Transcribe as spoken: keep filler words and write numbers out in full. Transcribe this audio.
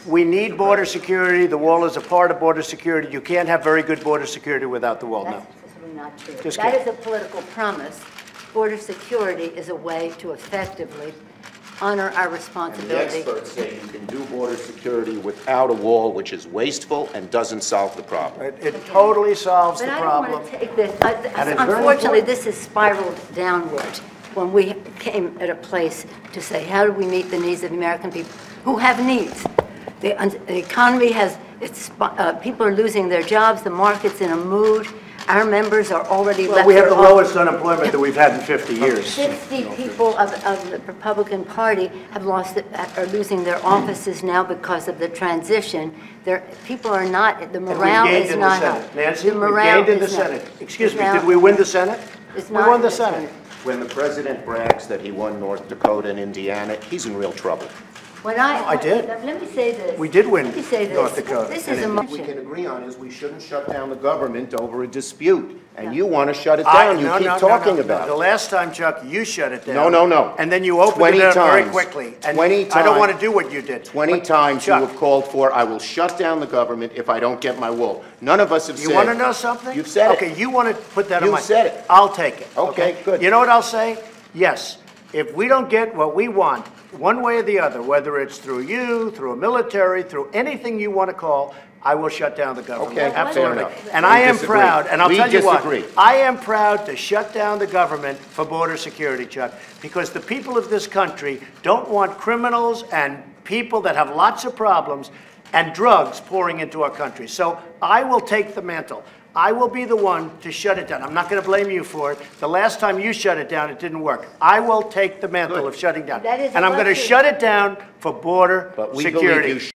We need border security. The wall is a part of border security. You can't have very good border security without the wall, no. That's simply not true. Just That kidding. is a political promise. Border security is a way to effectively honor our And the responsibility. experts say you can do border security without a wall, which is wasteful and doesn't solve the problem. It, it totally solves But the I don't problem. want to take this, I- And it's very unfortunately, important. this has spiraled downward when we came at a place to say, how do we meet the needs of the American people who have needs? The, un- the economy has, it's, uh, people are losing their jobs, the market's in a mood, our members are already Well, left we have their the off- lowest unemployment that we've had in fifty years. fifty people of, of the Republican Party have lost, it- are losing their offices now because of the transition. There, people are not, the And we morale gained is in the not Senate. up. Nancy, The we morale gained in the is not- Senate. Excuse is me, now- did we win the Senate? It's We not won in the the Senate. Senate. When the president brags that he won North Dakota and Indiana, he's in real trouble. When I, I did. Let me say this. We did win Let me say this. North Dakota. This And is a it- What we can motion. agree on is we shouldn't shut down the government over a dispute, and you want to shut it I- down. You no, keep no, no, talking no, no. about The it. last time, Chuck, you shut it down. No, no, no. And then you opened twenty it up very times. quickly. And twenty I don't want to times. do what you did. Twenty But, times you Chuck, have called for, I will shut down the government if I don't get my wall. None of us have said. You want to know something? You've said it. Okay, you want to put that on You've my... said it. I'll take it. Okay, good. You know what I'll say? Yes, if we don't get what we want, one way or the other, whether it's through you, through a military, through anything you want to call, I will shut down the government. Okay, fair Absolutely. enough. And We I am disagree. proud, and I'll We tell you what, disagree. I am proud to shut down the government for border security, Chuck, because the people of this country don't want criminals and people that have lots of problems and drugs pouring into our country. So I will take the mantle. I will be the one to shut it down. I'm not going to blame you for it. The last time you shut it down, it didn't work. I will take the mantle Good. of shutting down. That is And I'm going to elected. shut it down for border But we security. believe you